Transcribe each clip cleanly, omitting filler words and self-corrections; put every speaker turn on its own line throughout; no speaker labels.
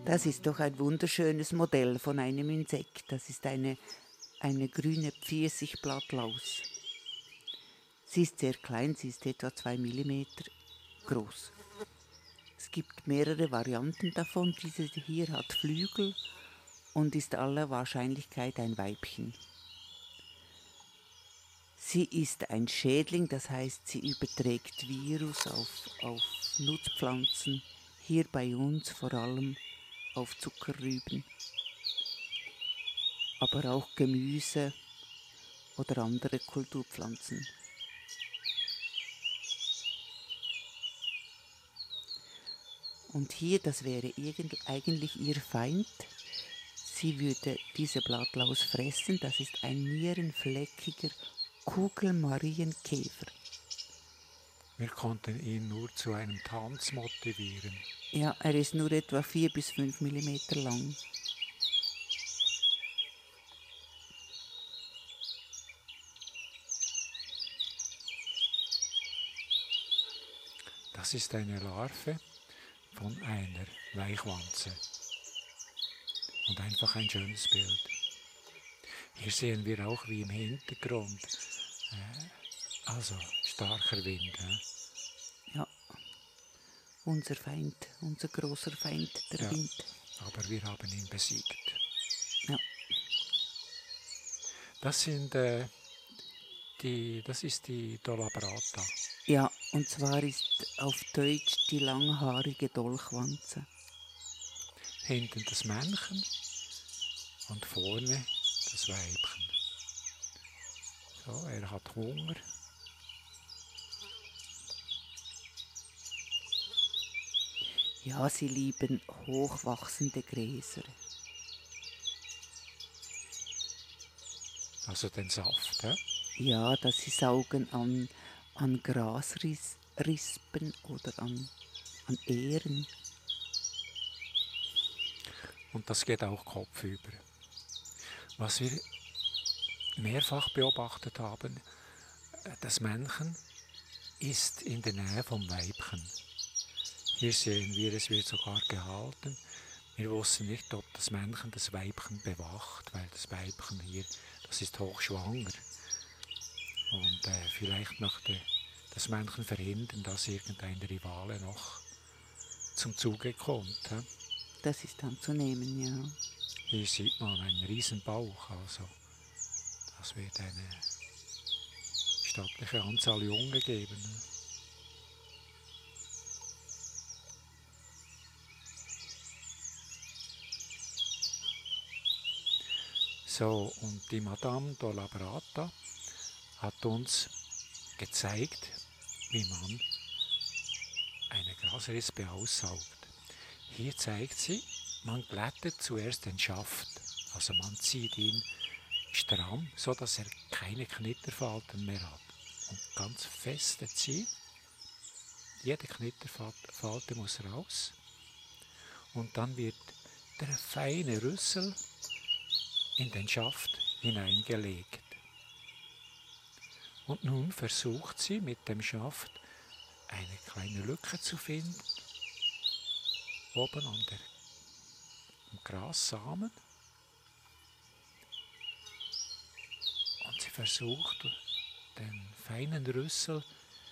Das ist doch ein wunderschönes Modell von einem Insekt. Das ist eine grüne Pfirsichblattlaus. Sie ist sehr klein, sie ist etwa 2 Millimeter groß. Es gibt mehrere Varianten davon. Diese hier hat Flügel und ist aller Wahrscheinlichkeit ein Weibchen. Sie ist ein Schädling, das heißt, sie überträgt Virus auf Nutzpflanzen, hier bei uns vor allem auf Zuckerrüben, aber auch Gemüse oder andere Kulturpflanzen. Und hier, das wäre eigentlich ihr Feind. Sie würde diese Blattlaus fressen. Das ist ein nierenfleckiger Kugelmarienkäfer.
Wir konnten ihn nur zu einem Tanz motivieren.
Ja, er ist nur etwa 4 bis 5 Millimeter lang.
Das ist eine Larve von einer Weichwanze. Und einfach ein schönes Bild. Hier sehen wir auch wie im Hintergrund, also starker Wind.
Ja, unser Feind, unser großer Feind, der Wind.
Aber wir haben ihn besiegt.
Ja.
Das ist die Dolabrata.
Ja, und zwar ist auf Deutsch die langhaarige Dolchwanze.
Hinten das Männchen und vorne das Weibchen. So, er hat Hunger.
Ja, sie lieben hochwachsende Gräser.
Also den Saft, hä?
Ja, dass sie saugen an Grasrispen oder an Ähren.
Und das geht auch kopfüber. Was wir mehrfach beobachtet haben, das Männchen ist in der Nähe vom Weibchen. Hier sehen wir, es wird sogar gehalten. Wir wussten nicht, ob das Männchen das Weibchen bewacht, weil das Weibchen hier, das ist hochschwanger. Und vielleicht möchte das Männchen verhindern, dass irgendein Rivale noch zum Zuge kommt.
Das ist anzunehmen, ja.
Hier sieht man einen riesen Bauch, also das wird eine stattliche Anzahl Junge geben. So, und die Madame Dolabrata hat uns gezeigt, wie man eine Grasrispe aussaugt. Hier zeigt sie, man glättet zuerst den Schaft, also man zieht ihn stramm, so dass er keine Knitterfalten mehr hat. Und ganz feste ziehen. Jede Knitterfalte muss raus. Und dann wird der feine Rüssel in den Schaft hineingelegt. Und nun versucht sie mit dem Schaft eine kleine Lücke zu finden, oben am Grassamen. Und sie versucht, den feinen Rüssel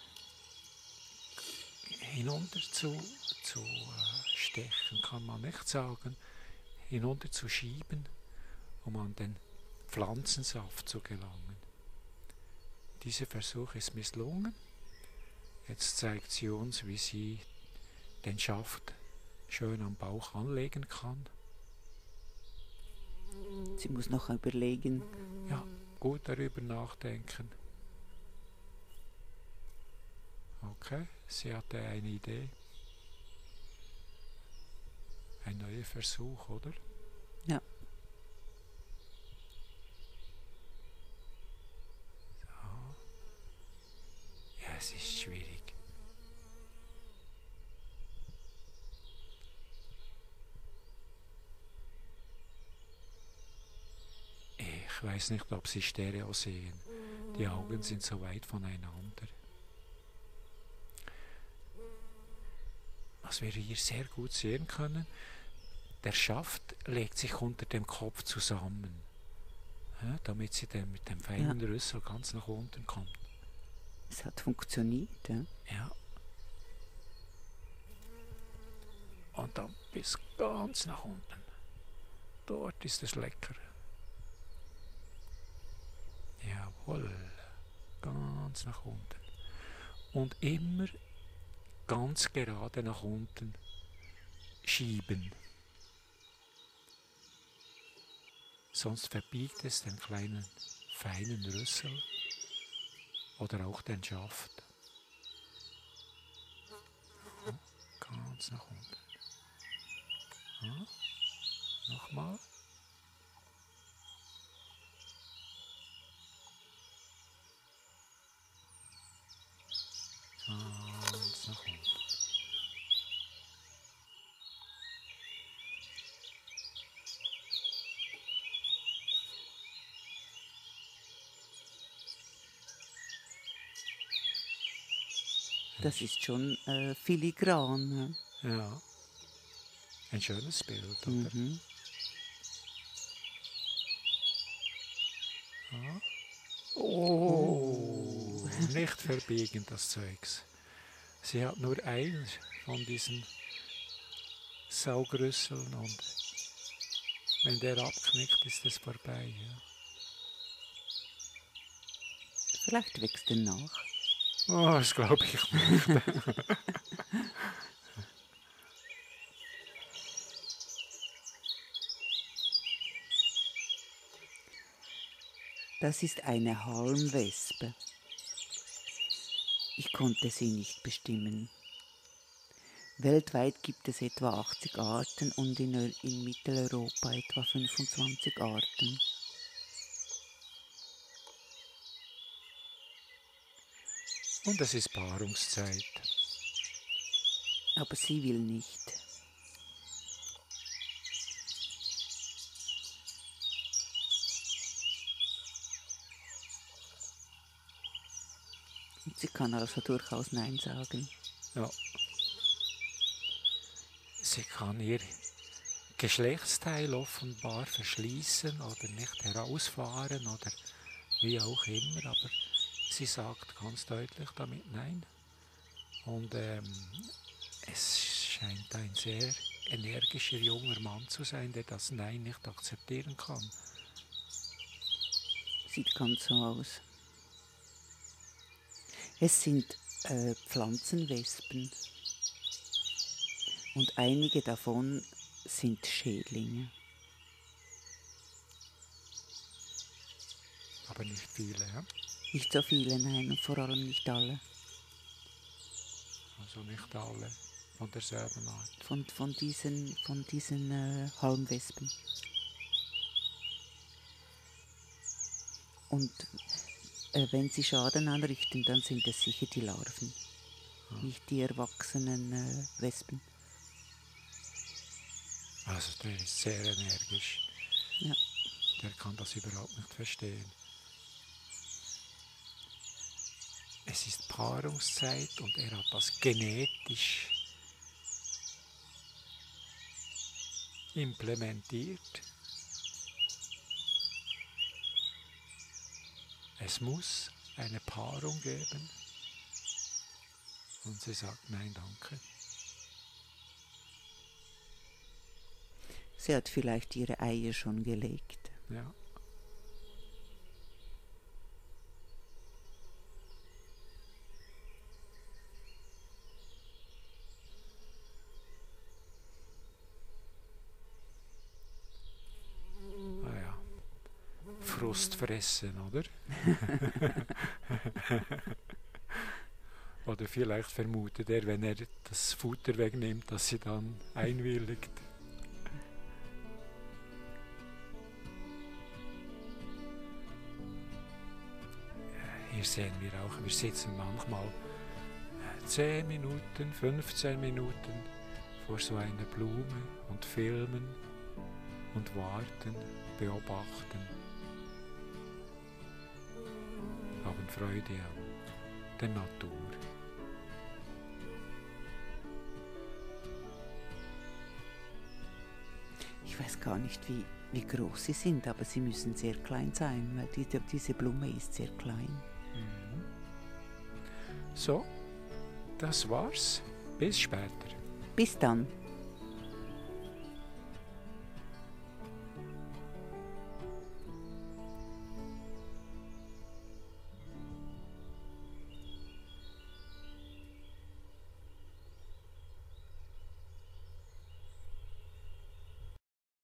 hinunter zu stechen, kann man nicht sagen, hinunter zu schieben, um an den Pflanzensaft zu gelangen. Dieser Versuch ist misslungen. Jetzt zeigt sie uns, wie sie den Schaft schön am Bauch anlegen kann.
Sie muss noch überlegen.
Ja, gut darüber nachdenken. Okay, sie hatte eine Idee. Ein neuer Versuch, oder?
Ja.
So. Ja, es ist schwierig. Ich weiß nicht, ob Sie Stereo sehen. Die Augen sind so weit voneinander. Was wir hier sehr gut sehen können, der Schaft legt sich unter dem Kopf zusammen, ja, damit sie dann mit dem feinen Rüssel ganz nach unten kommt.
Es hat funktioniert. Ja?
Ja. Und dann bis ganz nach unten. Dort ist es lecker. Jawohl. Ganz nach unten. Und immer ganz gerade nach unten schieben. Sonst verbiegt es den kleinen, feinen Rüssel oder auch den Schaft. Ganz nach unten. Ja. Nochmal. Ganz nach unten.
Das ist schon filigran.
Ja, ein schönes Bild, oder?
Mhm.
Ja. Oh, nicht verbiegen das Zeugs. Sie hat nur einen von diesen Saugrüsseln und wenn der abknickt, ist es vorbei. Ja.
Vielleicht wächst er nach.
Oh, das glaube ich nicht.
Das ist eine Halmwespe. Ich konnte sie nicht bestimmen. Weltweit gibt es etwa 80 Arten und in Mitteleuropa etwa 25 Arten.
Und es ist Paarungszeit.
Aber sie will nicht. Und sie kann also durchaus Nein sagen.
Ja. Sie kann ihr Geschlechtsteil offenbar verschließen oder nicht herausfahren oder wie auch immer, aber sie sagt ganz deutlich damit Nein. Und es scheint ein sehr energischer junger Mann zu sein, der das Nein nicht akzeptieren kann.
Sieht ganz so aus. Es sind Pflanzenwespen. Und einige davon sind Schädlinge.
Aber nicht viele, ja?
Nicht so viele, nein, und vor allem nicht alle.
Also nicht alle von derselben Art.
Von diesen Halmwespen. Und wenn sie Schaden anrichten, dann sind es sicher die Larven, nicht die erwachsenen Wespen.
Also der ist sehr energisch.
Ja.
Der kann das überhaupt nicht verstehen. Es ist Paarungszeit und er hat das genetisch implementiert. Es muss eine Paarung geben. Und sie sagt, nein, danke.
Sie hat vielleicht ihre Eier schon gelegt.
Ja. Naja, Frust fressen, oder? Oder vielleicht vermutet er, wenn er das Futter wegnimmt, dass sie dann einwilligt. Hier sehen wir auch, wir sitzen manchmal 10 Minuten, 15 Minuten vor so einer Blume und filmen und warten, beobachten. Haben Freude an der Natur.
weiß gar nicht, wie groß sie sind, aber sie müssen sehr klein sein, weil diese Blume ist sehr klein.
So, das war's. Bis später.
Bis dann.